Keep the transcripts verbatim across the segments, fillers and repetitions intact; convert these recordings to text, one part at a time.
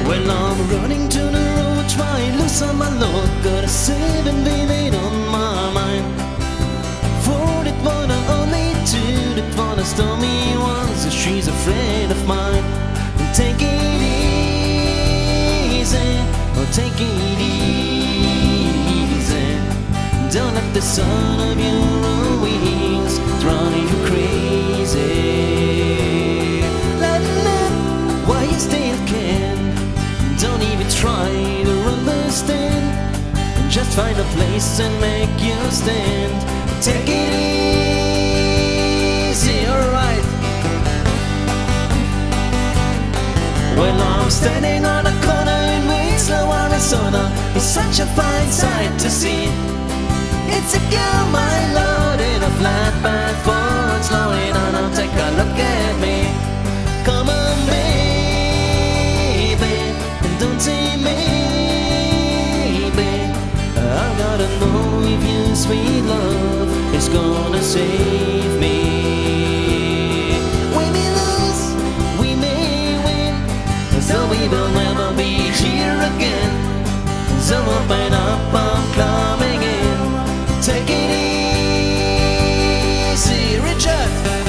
Well, I'm running to the road, trying to lose on my load. Got a seven baby on my mind. For that one I only two, that one I stormy once. She's a friend of mine. Take it easy, oh take it easy. Don't let the sun of your wings drive you crazy. La la, why you still can? Don't even try to understand. Just find a place and make you stand. Take it easy, alright. Well, I'm standing on a corner in Winslow, Arizona. It's such a fine sight to see. It's a girl, my lord, in a flatbed Ford, slowing down. Now take a look at me. Come on, baby, and don't say maybe. I gotta know if your sweet love is gonna save me. When we lose, we may win, so we will never be here again. So open up, I'm coming in. Take it easy, Richard.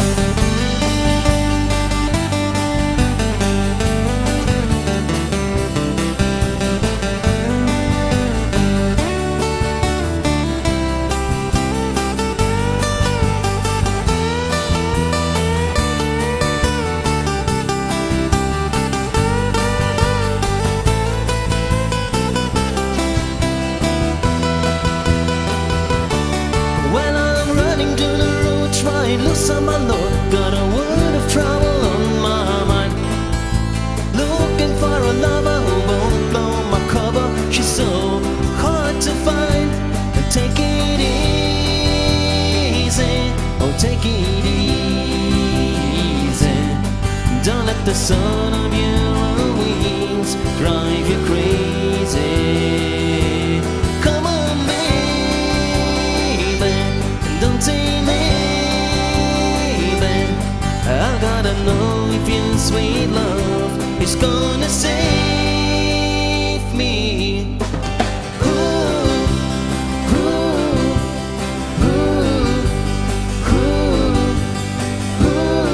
Loose on my load, got a world of trouble on my mind. Looking for a lover who won't blow my cover. She's so hard to find. Take it easy, oh take it easy. Don't let the sun of your wings drive you crazy. Come on, baby, don't say I gotta know if your sweet love is gonna save me. Ooh, ooh, ooh, ooh, ooh,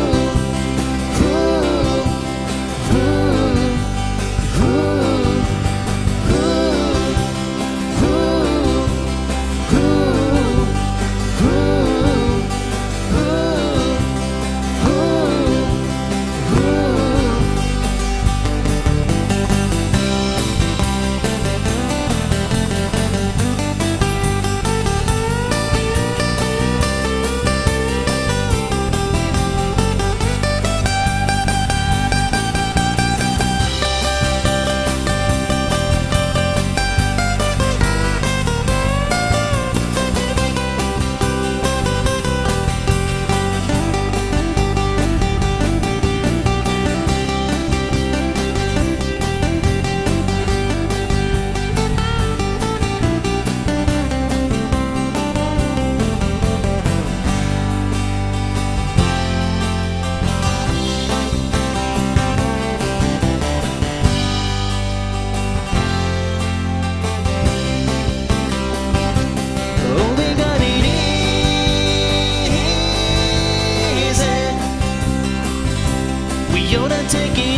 take it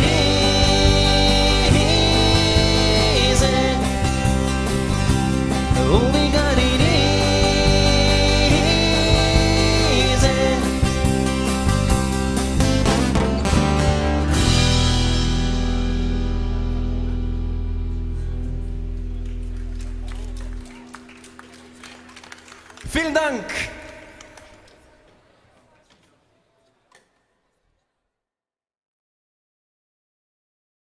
easy. Oh, we got it easy. Vielen Dank.